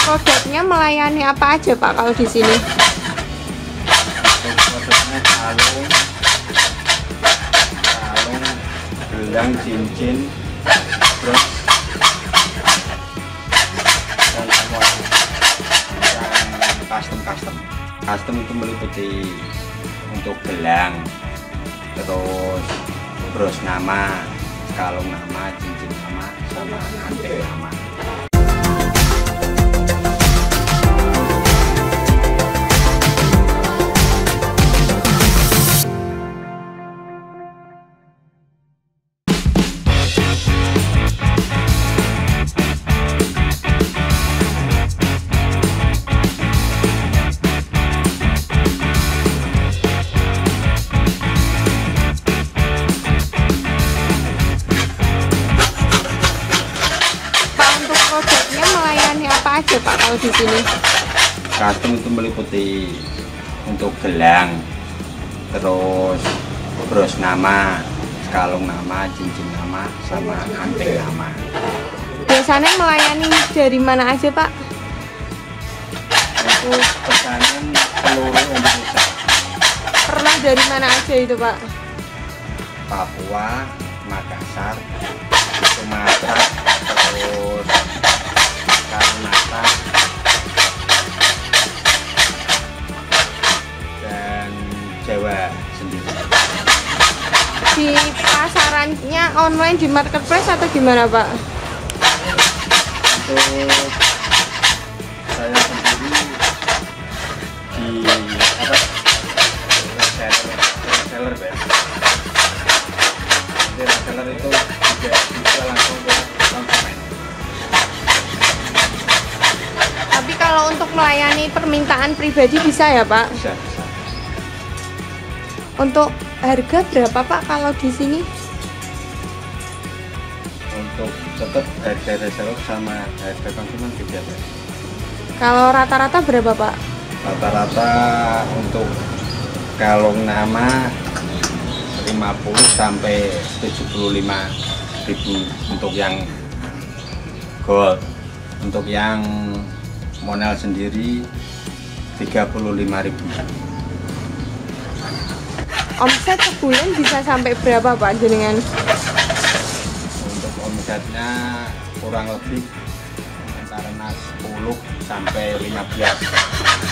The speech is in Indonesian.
produknya melayani apa aja Pak kalau di sini? Untuk produknya kalung, gelang, cincin, terus dan semua yang custom itu meliputi untuk gelang, terus bros nama, kalung nama, cincin nama, sama anting nama. Produknya melayani apa aja Pak kalau di sini? Custom itu meliputi untuk gelang, terus bros nama, kalung nama, cincin nama, sama anting nama. Biasanya melayani dari mana aja Pak? Untuk pesanan seluruh Indonesia. Pernah dari mana aja itu Pak? Papua, Makassar, Sumatera, terus Kalimantan, dan Jawa sendiri. Di pasarannya online di marketplace atau gimana Pak? Untuk saya sendiri di apa reseller ya. Di reseller itu juga bisa langsung ke konsumen. Tapi kalau untuk melayani permintaan pribadi bisa ya Pak? Bisa. Untuk harga berapa Pak kalau di sini? Untuk tetap harga reseller sama harga konsumen beda ya. Kalau rata-rata berapa Pak? Rata-rata untuk kalung nama 50 sampai 75.000 untuk yang gold. Untuk yang monel sendiri 35.000. Omset sebulan bisa sampai berapa Pak jenengan? Untuk omsetnya kurang lebih antara 10 sampai 15.